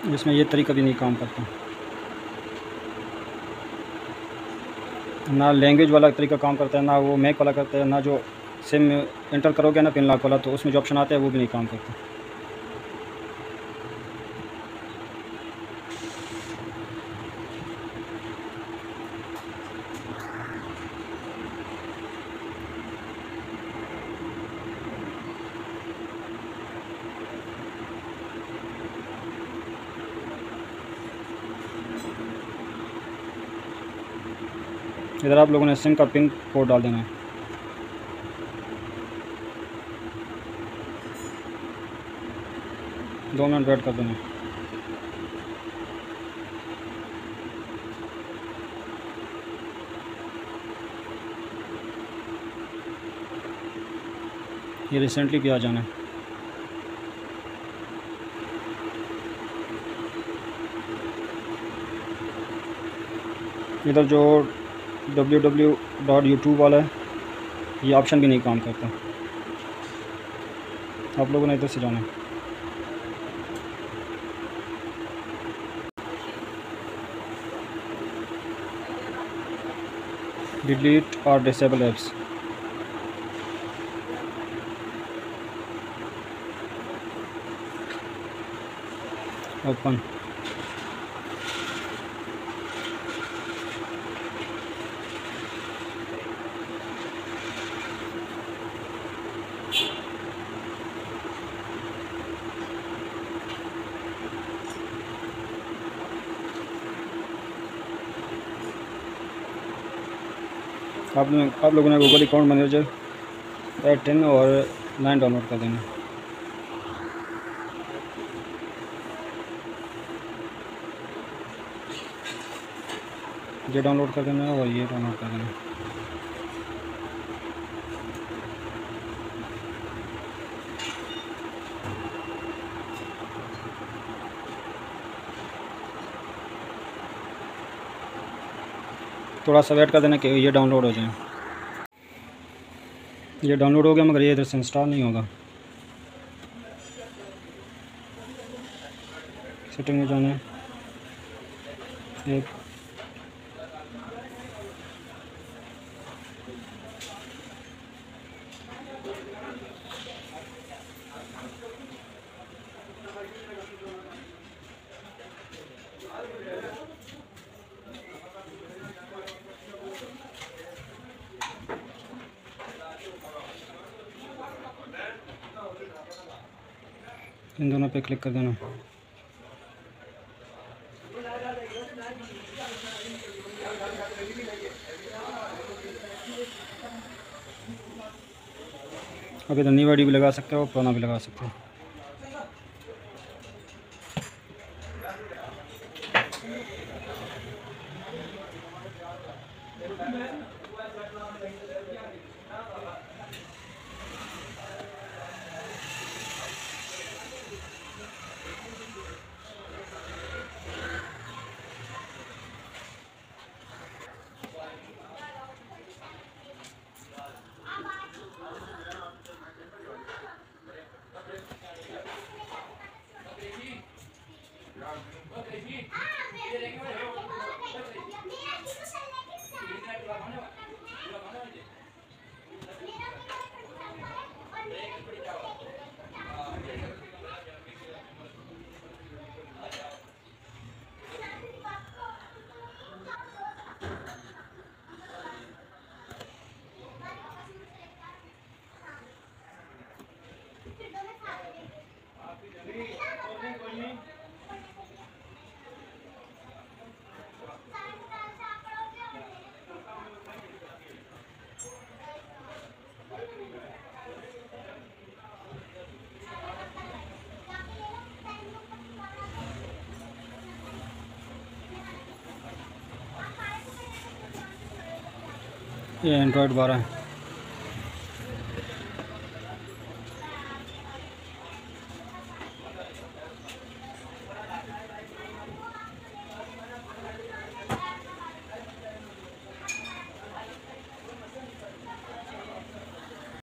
जिसमें ये तरीका भी नहीं काम करता। ना लैंग्वेज वाला तरीका काम करता है, ना वो मैक वाला करता है, ना जो सिम एंटर करोगे ना पिन लॉक वाला तो उसमें जो ऑप्शन आता है वो भी नहीं काम करता। इधर आप लोगों ने सिम का पिन कोड डाल देना है। दो मिनट वेट कर देना है। ये रिसेंटली भी आ जाना है। इधर जो www.youtube वाला है ये ऑप्शन भी नहीं काम करता। आप लोगों ने इधर से जाना है। डिलीट और डिसेबल एप्स। ओपन। आप लोगों ने गूगल अकाउंट मैनेजर 10 और 9 डाउनलोड कर देना। ये डाउनलोड कर देना और ये डाउनलोड कर देना। थोड़ा सा वेट कर देना कि ये डाउनलोड हो जाए। ये डाउनलोड हो गया मगर ये इधर से इंस्टॉल नहीं होगा। सेटिंग में जाना है। एक इन दोनों पे क्लिक कर देना। अब इधर न्यू आईडी भी लगा सकते हो, पुराना भी लगा सकते हो। ये एंड्रॉयड 12 है।